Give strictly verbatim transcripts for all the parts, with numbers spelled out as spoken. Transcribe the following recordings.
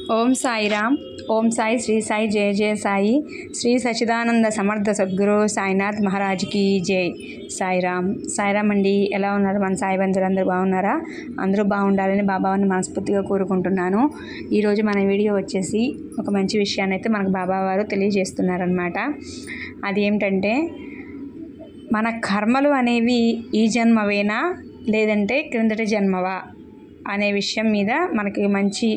ఓం సాయిరామ్. ఓం సాయి శ్రీ సాయి జయ జయ సాయి. శ్రీ సచిదానంద సమర్థ సద్గురు సాయినాథ్ మహారాజ్కి జై. సాయిరామ్. సాయిరామ్ అండి. ఎలా ఉన్నారు మన సాయి బంధువులందరూ? బాగున్నారా? అందరూ బాగుండాలని బాబావారిని మనస్ఫూర్తిగా కోరుకుంటున్నాను. ఈరోజు మన వీడియో వచ్చేసి ఒక మంచి విషయాన్ని అయితే మనకు బాబావారు తెలియజేస్తున్నారనమాట. అది ఏమిటంటే, మన కర్మలు అనేవి ఈ జన్మవేనా లేదంటే క్రిందటి జన్మవా అనే విషయం మీద మనకి మంచి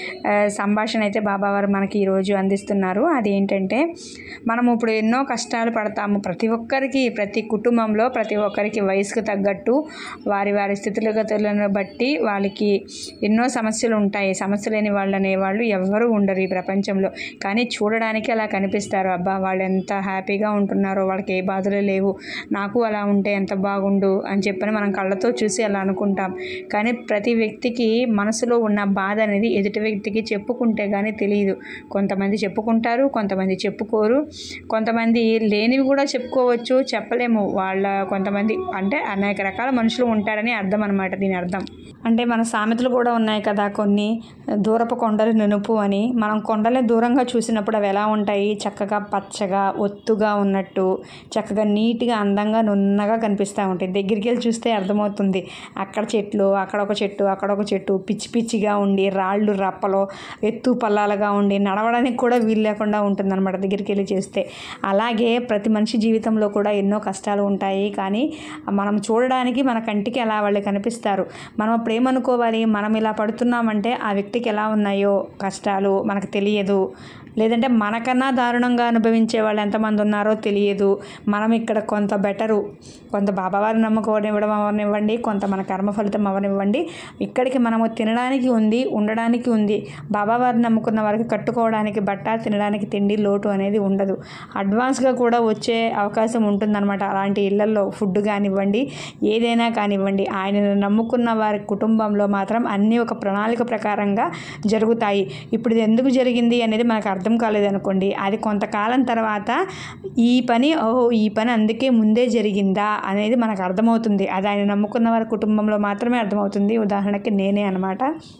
సంభాషణ అయితే బాబావారు మనకి ఈరోజు అందిస్తున్నారు. అదేంటంటే, మనము ఇప్పుడు ఎన్నో కష్టాలు పడతాము. ప్రతి ఒక్కరికి, ప్రతి కుటుంబంలో ప్రతి ఒక్కరికి వయసుకు తగ్గట్టు వారి వారి స్థితిగతులను బట్టి వాళ్ళకి ఎన్నో సమస్యలు ఉంటాయి. సమస్య లేని వాళ్ళు అనేవాళ్ళు ఎవ్వరూ ఉండరు ఈ ప్రపంచంలో. కానీ చూడడానికి అలా కనిపిస్తారు. అబ్బా, వాళ్ళు ఎంత హ్యాపీగా ఉంటున్నారో, వాళ్ళకి ఏ బాధలు లేవు, నాకు అలా ఉంటే ఎంత బాగుండు అని చెప్పని మనం కళ్ళతో చూసి అలా అనుకుంటాం. కానీ ప్రతి వ్యక్తి మనసులో ఉన్న బాధ అనేది ఎదుటి వ్యక్తికి చెప్పుకుంటే కానీ తెలియదు. కొంతమంది చెప్పుకుంటారు, కొంతమంది చెప్పుకోరు. కొంతమంది లేనివి కూడా చెప్పుకోవచ్చు, చెప్పలేము. వాళ్ళ కొంతమంది అంటే అనేక రకాల మనుషులు ఉంటారని అర్థం అనమాట. దీని అర్థం అంటే మన సామెతలు కూడా ఉన్నాయి కదా కొన్ని, దూరపు కొండలు నునుపు అని. మనం కొండలే దూరంగా చూసినప్పుడు అవి ఎలా ఉంటాయి? చక్కగా పచ్చగా ఒత్తుగా ఉన్నట్టు, చక్కగా నీట్గా అందంగా నున్నగా కనిపిస్తూ ఉంటాయి. దగ్గరికి వెళ్ళి చూస్తే అర్థమవుతుంది అక్కడ చెట్లు, అక్కడ ఒక చెట్టు, అక్కడ ఒక చెట్టు పిచ్చి పిచ్చిగా ఉండి, రాళ్ళు రప్పలో ఎత్తు పల్లాలుగా ఉండి నడవడానికి కూడా వీలు లేకుండా ఉంటుందన్నమాట దగ్గరికి వెళ్ళి చేస్తే. అలాగే ప్రతి మనిషి జీవితంలో కూడా ఎన్నో కష్టాలు ఉంటాయి. కానీ మనం చూడడానికి మన కంటికి అలా వాళ్ళు కనిపిస్తారు. మనం అప్పుడు ఏమనుకోవాలి? మనం ఇలా పడుతున్నామంటే ఆ వ్యక్తికి ఎలా ఉన్నాయో కష్టాలు మనకు తెలియదు. లేదంటే మనకన్నా దారుణంగా అనుభవించే వాళ్ళు ఎంతమంది ఉన్నారో తెలియదు. మనం ఇక్కడ కొంత బెటరు, కొంత బాబావారిని నమ్మకం ఇవ్వడం అవనివ్వండి, కొంత మన కర్మ ఫలితం అవనివ్వండి, ఇక్కడికి మనము తినడానికి ఉంది, ఉండడానికి ఉంది. బాబావారిని నమ్ముకున్న వారికి కట్టుకోవడానికి బట్ట, తినడానికి తిండి లోటు అనేది ఉండదు. అడ్వాన్స్గా కూడా వచ్చే అవకాశం ఉంటుందన్నమాట. అలాంటి ఇళ్లలో ఫుడ్ కానివ్వండి, ఏదైనా కానివ్వండి, ఆయనను నమ్ముకున్న వారి కుటుంబంలో మాత్రం అన్నీ ఒక ప్రణాళిక ప్రకారంగా జరుగుతాయి. ఇప్పుడు ఇది ఎందుకు జరిగింది అనేది మనకు అర్థం కాలేదనుకోండి, అది కొంతకాలం తర్వాత ఈ పని ఓహో ఈ పని అందుకే ముందే జరిగిందా అనేది మనకు అర్థమవుతుంది. అది ఆయన నమ్ముకున్న వారి కుటుంబంలో మాత్రమే అర్థమవుతుంది. ఉదాహరణకి నేనే అనమాట.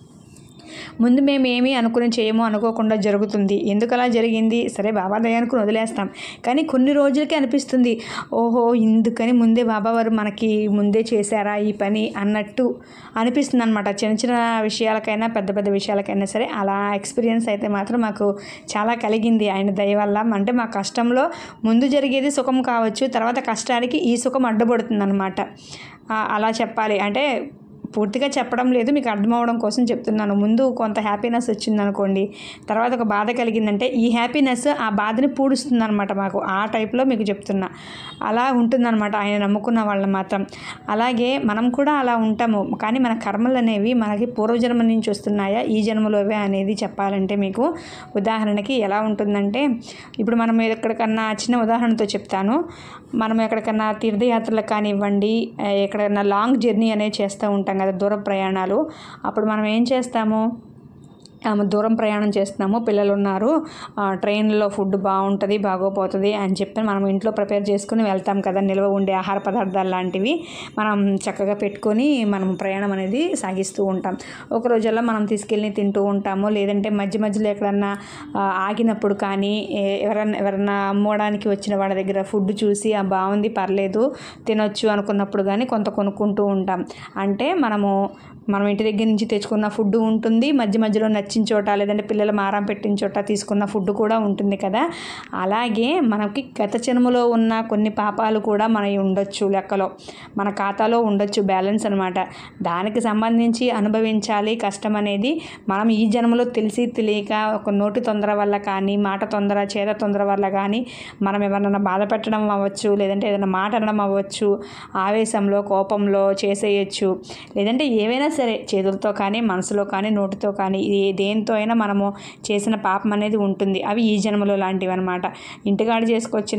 ముందు మేము ఏమీ అనుకుని చేయమో అనుకోకుండా జరుగుతుంది. ఎందుకు అలా జరిగింది? సరే బాబా దయ అనుకుని వదిలేస్తాం. కానీ కొన్ని రోజులకి అనిపిస్తుంది, ఓహో ఇందుకని ముందే బాబావారు మనకి ముందే చేశారా ఈ పని అన్నట్టు అనిపిస్తుంది అనమాట. చిన్న చిన్న విషయాలకైనా పెద్ద పెద్ద విషయాలకైనా సరే అలా ఎక్స్పీరియన్స్ అయితే మాత్రం మాకు చాలా కలిగింది ఆయన దయ వల్ల. అంటే మా కష్టంలో ముందు జరిగేది సుఖం కావచ్చు, తర్వాత కష్టానికి ఈ సుఖం అడ్డుపడుతుంది అనమాట. అలా చెప్పాలి అంటే పూర్తిగా చెప్పడం లేదు, మీకు అర్థమవడం కోసం చెప్తున్నాను. ముందు కొంత హ్యాపీనెస్ వచ్చిందనుకోండి, తర్వాత ఒక బాధ కలిగిందంటే ఈ హ్యాపీనెస్ ఆ బాధని పూడుస్తుంది అనమాట మాకు. ఆ టైప్లో మీకు చెప్తున్నా. అలా ఉంటుందన్నమాట ఆయన నమ్ముకున్న వాళ్ళని మాత్రం. అలాగే మనం కూడా అలా ఉంటాము. కానీ మన కర్మలు అనేవి మనకి పూర్వజన్మ నుంచి వస్తున్నాయా ఈ జన్మలోవే అనేది చెప్పాలంటే మీకు ఉదాహరణకి ఎలా ఉంటుందంటే, ఇప్పుడు మనం ఎక్కడికన్నా చిన్న ఉదాహరణతో చెప్తాను. మనం ఎక్కడికన్నా తీర్థయాత్రలకు కానివ్వండి, ఎక్కడికన్నా లాంగ్ జర్నీ అనేది చేస్తూ ఉంటాం కదా, దూర ప్రయాణాలు. అప్పుడు మనం ఏం చేస్తాము? దూరం ప్రయాణం చేస్తున్నాము, పిల్లలు ఉన్నారు, ట్రైన్లో ఫుడ్ బాగుంటుంది బాగోపోతుంది అని చెప్పి మనం ఇంట్లో ప్రిపేర్ చేసుకుని వెళ్తాం కదా. నిల్వ ఉండే ఆహార పదార్థాలు లాంటివి మనం చక్కగా పెట్టుకొని మనం ప్రయాణం అనేది సాగిస్తూ ఉంటాం. ఒక రోజుల్లో మనం తీసుకెళ్ళి తింటూ ఉంటాము. లేదంటే మధ్య మధ్యలో ఎక్కడన్నా ఆగినప్పుడు కానీ, ఎవరన్నా ఎవరన్నా అమ్మడానికి వచ్చిన వాళ్ళ దగ్గర ఫుడ్ చూసి ఆ బాగుంది పర్లేదు తినొచ్చు అనుకున్నప్పుడు కానీ కొంత కొనుక్కుంటూ ఉంటాం. అంటే మనము మనం ఇంటి దగ్గర నుంచి తెచ్చుకున్న ఫుడ్ ఉంటుంది, మధ్య మధ్యలో నచ్చిన చోట లేదంటే పిల్లలు మారం పెట్టిన చోట తీసుకున్న ఫుడ్ కూడా ఉంటుంది కదా. అలాగే మనకి గత జన్మలో ఉన్న కొన్ని పాపాలు కూడా మనవి ఉండొచ్చు, లెక్కలో మన ఖాతాలో ఉండొచ్చు బ్యాలెన్స్ అనమాట. దానికి సంబంధించి అనుభవించాలి కష్టం అనేది. మనం ఈ జన్మలో తెలిసి తెలియక ఒక నోటి తొందర వల్ల కానీ, మాట తొందర చేత తొందర వల్ల కానీ మనం ఎవరైనా బాధ పెట్టడం అవ్వచ్చు, లేదంటే ఏదైనా మాట అనడం అవ్వచ్చు, ఆవేశంలో కోపంలో చేసేయచ్చు, లేదంటే ఏవైనా సరే చేతులతో కానీ, మనసులో కానీ, నోటితో కానీ, దేంతో అయినా మనము చేసిన పాపం అనేది ఉంటుంది. అవి ఈ జన్మలో లాంటివి అనమాట. ఇంటికాడ చేసుకొచ్చిన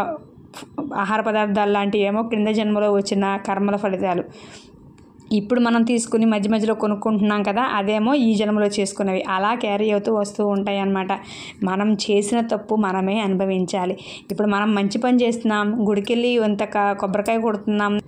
ఆహార పదార్థాలు లాంటివి ఏమో క్రింద జన్మలో వచ్చిన కర్మల ఫలితాలు. ఇప్పుడు మనం తీసుకుని మధ్య మధ్యలో కొనుక్కుంటున్నాం కదా, అదేమో ఈ జన్మలో చేసుకునేవి. అలా క్యారీ అవుతూ వస్తూ ఉంటాయి అన్నమాట. మనం చేసిన తప్పు మనమే అనుభవించాలి. ఇప్పుడు మనం మంచి పని చేస్తున్నాం, గుడికెళ్ళి ఇంత కొబ్బరికాయ కొడుతున్నాం,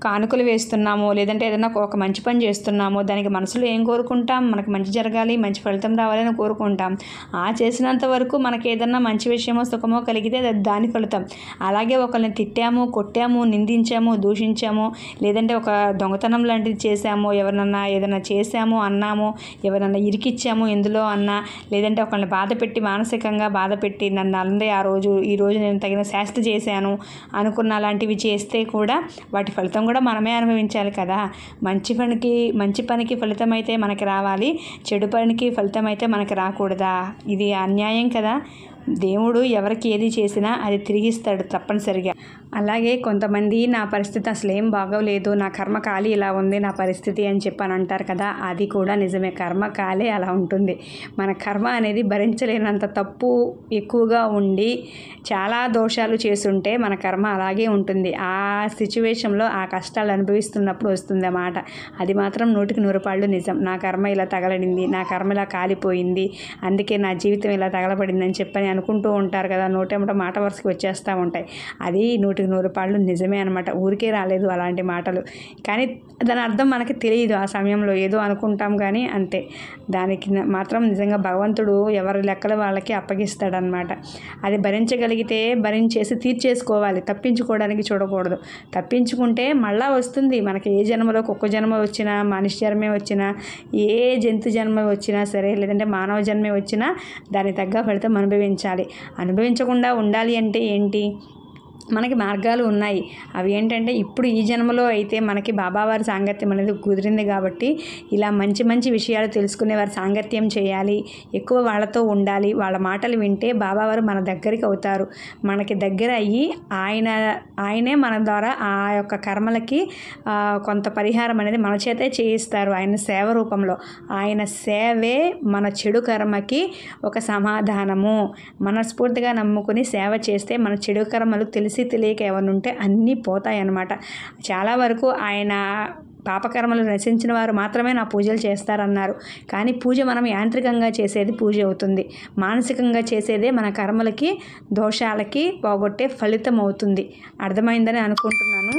కానుకలు వేస్తున్నామో లేదంటే ఏదైనా ఒక మంచి పని చేస్తున్నామో దానికి మనసులో ఏం కోరుకుంటాం, మనకు మంచి జరగాలి, మంచి ఫలితం రావాలని కోరుకుంటాం. ఆ చేసినంత వరకు మనకి ఏదన్నా మంచి విషయమో సుఖమో కలిగితే అది దాని ఫలితం. అలాగే ఒకరిని తిట్టాము, కొట్టాము, నిందించాము, దూషించాము, లేదంటే ఒక దొంగతనం లాంటిది చేశాము, ఎవరినన్నా ఏదైనా చేశాము అన్నాము, ఎవరన్నా ఇరికిచ్చాము ఎందులో అన్నా, లేదంటే ఒకరిని బాధ పెట్టి మానసికంగా బాధ పెట్టి నన్ను అందే ఆ రోజు ఈరోజు నేను తగిన శాస్తి చేశాను అనుకున్న అలాంటివి చేస్తే కూడా వాటి ఫలితం కూడా మనమే అనుభవించాలి కదా. మంచి పనికి మంచి పనికి ఫలితం అయితే మనకి రావాలి, చెడు పనికి ఫలితం అయితే మనకి రాకూడదా? ఇది అన్యాయం కదా. దేవుడు ఎవరికి ఏది చేసినా అది తిరిగిస్తాడు తప్పనిసరిగా. అలాగే కొంతమంది నా పరిస్థితి అసలు ఏం బాగోలేదు, నా కర్మకాలి ఇలా ఉంది నా పరిస్థితి అని చెప్పని అంటారు కదా. అది కూడా నిజమే, కర్మకాలే అలా ఉంటుంది. మన కర్మ అనేది భరించలేనంత తప్పు ఎక్కువగా ఉండి చాలా దోషాలు చేసుంటే మన కర్మ అలాగే ఉంటుంది. ఆ సిచ్యువేషన్లో ఆ కష్టాలు అనుభవిస్తున్నప్పుడు వస్తుంది అన్నమాట. అది మాత్రం నూటికి నూరు పాళ్ళు నిజం. నా కర్మ ఇలా తగలడింది, నా కర్మ ఇలా కాలిపోయింది, అందుకే నా జీవితం ఇలా తగలబడింది అని చెప్పని అనుకుంటూ ఉంటారు కదా. నోటేమట మాట వరుసకి వచ్చేస్తూ ఉంటాయి. అది నూటికి నూరు పాళ్ళు నిజమే అనమాట. ఊరికే రాలేదు అలాంటి మాటలు, కానీ దాని అర్థం మనకి తెలియదు. ఆ సమయంలో ఏదో అనుకుంటాం కానీ అంతే. దానికి మాత్రం నిజంగా భగవంతుడు ఎవరి లెక్కలు వాళ్ళకి అప్పగిస్తాడనమాట. అది భరించగలిగితే భరించేసి తీర్చేసుకోవాలి, తప్పించుకోవడానికి చూడకూడదు. తప్పించుకుంటే మళ్ళా వస్తుంది మనకి. ఏ జన్మలో కుక్క జన్మ వచ్చినా, మనిషి జన్మే వచ్చినా, ఏ జంతు జన్మ వచ్చినా సరే, లేదంటే మానవ జన్మే వచ్చినా దాని తగ్గ ఫలితం అనుభవించాలి. అనుభవించకుండా ఉండాలి అంటే ఏంటి? మనకి మార్గాలు ఉన్నాయి. అవి ఏంటంటే ఇప్పుడు ఈ జన్మలో అయితే మనకి బాబావారి సాంగత్యం అనేది కుదిరింది కాబట్టి ఇలా మంచి మంచి విషయాలు తెలుసుకునే వారి సాంగత్యం చేయాలి, ఎక్కువ వాళ్ళతో ఉండాలి. వాళ్ళ మాటలు వింటే బాబావారు మన దగ్గరికి అవుతారు. మనకి దగ్గర అయ్యి ఆయన ఆయనే మన ద్వారా ఆ యొక్క కర్మలకి కొంత పరిహారం అనేది మన చేతే చేయిస్తారు. ఆయన సేవ రూపంలో. ఆయన సేవే మన చెడు కర్మకి ఒక సమాధానము. మనస్ఫూర్తిగా నమ్ముకుని సేవ చేస్తే మన చెడు కర్మలు తెలిసి తెలియక ఏమన్నా ఉంటే అన్నీ పోతాయి అన్నమాట. చాలా వరకు ఆయన పాపకర్మలు నశించిన వారు మాత్రమే నా పూజలు చేస్తారన్నారు. కానీ పూజ మనం యాంత్రికంగా చేసేది పూజ అవుతుంది. మానసికంగా చేసేదే మన కర్మలకి దోషాలకి పోగొట్టే ఫలితం అవుతుంది. అర్థమైందని అనుకుంటున్నాను.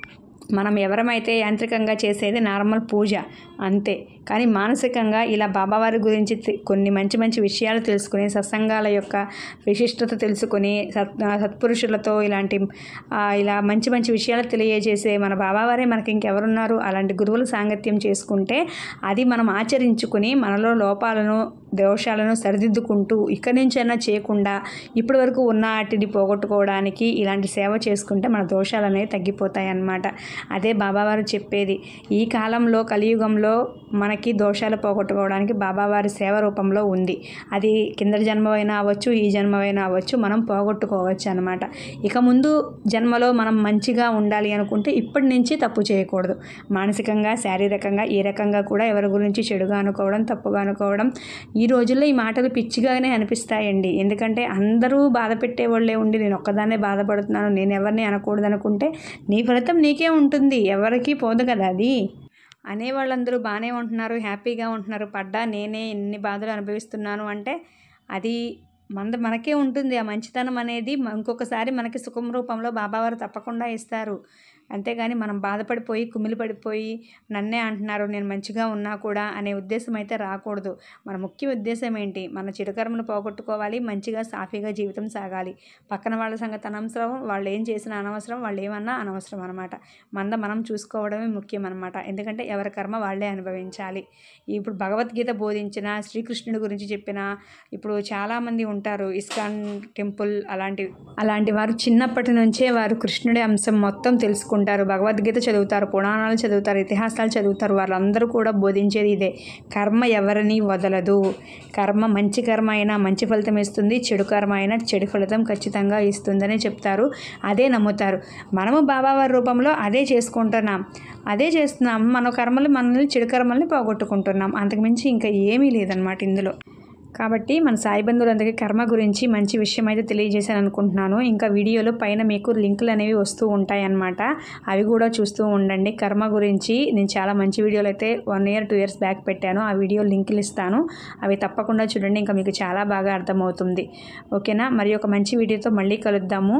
మనం ఎవరమైతే యాంత్రికంగా చేసేది నార్మల్ పూజ అంతే. కానీ మానసికంగా ఇలా బాబావారి గురించి కొన్ని మంచి మంచి విషయాలు తెలుసుకుని, సత్సంగాల యొక్క విశిష్టత తెలుసుకొని, సత్ సత్పురుషులతో ఇలాంటి ఇలా మంచి మంచి విషయాలు తెలియజేసే మన బాబావారే మనకి ఇంకెవరున్నారు. అలాంటి గురువుల సాంగత్యం చేసుకుంటే అది మనం ఆచరించుకుని మనలో లోపాలను దోషాలను సరిదిద్దుకుంటూ ఇక్కడి నుంచైనా చేయకుండా ఇప్పటి వరకు ఉన్న వాటిని పోగొట్టుకోవడానికి ఇలాంటి సేవ చేసుకుంటే మన దోషాలు అనేవి తగ్గిపోతాయి అన్నమాట. అదే బాబావారు చెప్పేది. ఈ కాలంలో కలియుగంలో మనకి దోషాలు పోగొట్టుకోవడానికి బాబావారి సేవ రూపంలో ఉంది. అది కింద జన్మమైనా అవ్వచ్చు, ఈ జన్మమైనా అవ్వచ్చు, మనం పోగొట్టుకోవచ్చు అనమాట. ఇక ముందు జన్మలో మనం మంచిగా ఉండాలి అనుకుంటే ఇప్పటి నుంచి తప్పు చేయకూడదు. మానసికంగా, శారీరకంగా, ఏ రకంగా కూడా ఎవరి గురించి చెడుగా అనుకోవడం, తప్పుగా అనుకోవడం ఈ రోజుల్లో ఈ మాటలు పిచ్చిగానే అనిపిస్తాయండి. ఎందుకంటే అందరూ బాధ పెట్టేవాళ్ళే ఉండి నేను ఒక్కదాన్నే బాధపడుతున్నాను, నేను ఎవరిని అనకూడదు అనుకుంటే నీ ఫలితం నీకే ఉంటుంది, ఎవరికి పోదు కదా. అది అనేవాళ్ళందరూ బాగానే ఉంటున్నారు, హ్యాపీగా ఉంటున్నారు, పడ్డా నేనే ఎన్ని బాధలు అనుభవిస్తున్నాను అంటే అది మన మనకే ఉంటుంది. ఆ మంచితనం అనేది ఇంకొకసారి మనకి సుఖం రూపంలో బాబావారు తప్పకుండా ఇస్తారు. అంతేగాని మనం బాధపడిపోయి కుమిలి పడిపోయి నన్నే అంటున్నారు నేను మంచిగా ఉన్నా కూడా అనే ఉద్దేశం అయితే రాకూడదు. మన ముఖ్య ఉద్దేశం ఏంటి? మన చెడుకర్మను పోగొట్టుకోవాలి, మంచిగా సాఫీగా జీవితం సాగాలి. పక్కన వాళ్ళ సంగతి అనవసరం, వాళ్ళు ఏం చేసినా అనవసరం, వాళ్ళు ఏమన్నా అనవసరం అనమాట. మంద మనం చూసుకోవడమే ముఖ్యం అనమాట. ఎందుకంటే ఎవరి కర్మ వాళ్ళే అనుభవించాలి. ఇప్పుడు భగవద్గీత బోధించిన, శ్రీకృష్ణుడి గురించి చెప్పిన, ఇప్పుడు చాలామంది ఉంటారు ఇస్కాన్ టెంపుల్ అలాంటి అలాంటి వారు చిన్నప్పటి నుంచే వారు కృష్ణుడి అంశం మొత్తం తెలుసుకుంటారు. భగవద్గీత చదువుతారు, పురాణాలు చదువుతారు, ఇతిహాసాలు చదువుతారు. వాళ్ళందరూ కూడా బోధించేది ఇదే. కర్మ ఎవరిని వదలదు. కర్మ మంచి కర్మ అయినా మంచి ఫలితం ఇస్తుంది, చెడు కర్మ అయినా చెడు ఫలితం ఖచ్చితంగా ఇస్తుందని చెప్తారు. అదే నమ్ముతారు. మనము బాబావారి రూపంలో అదే చేసుకుంటున్నాం, అదే చేస్తున్నాం. మన కర్మలు మనల్ని చెడు కర్మల్ని పోగొట్టుకుంటున్నాం. అంతకుమించి ఇంకా ఏమీ లేదనమాట ఇందులో. కాబట్టి మన సాయి బంధువులందరికీ కర్మ గురించి మంచి విషయం అయితే తెలియజేశాను అనుకుంటున్నాను. ఇంకా వీడియోలో పైన మీకు లింకులు అనేవి వస్తూ ఉంటాయి అన్నమాట. అవి కూడా చూస్తూ ఉండండి. కర్మ గురించి నేను చాలా మంచి వీడియోలు అయితే one year two years back పెట్టాను. ఆ వీడియో లింకులు ఇస్తాను, అవి తప్పకుండా చూడండి. ఇంకా మీకు చాలా బాగా అర్థమవుతుంది. ఓకేనా? మరి ఒక మంచి వీడియోతో మళ్ళీ కలుద్దాము.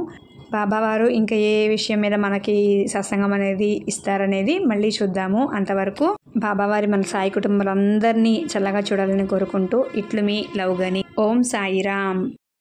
బాబావారు ఇంకా ఏ విషయం మీద మనకి సత్సంగం అనేది ఇస్తారనేది మళ్ళీ చూద్దాము. అంతవరకు బాబావారి మన సాయి కుటుంబాలందరినీ చల్లగా చూడాలని కోరుకుంటూ ఇట్లు మీ లవ్ గని. ఓం సాయిరామ్.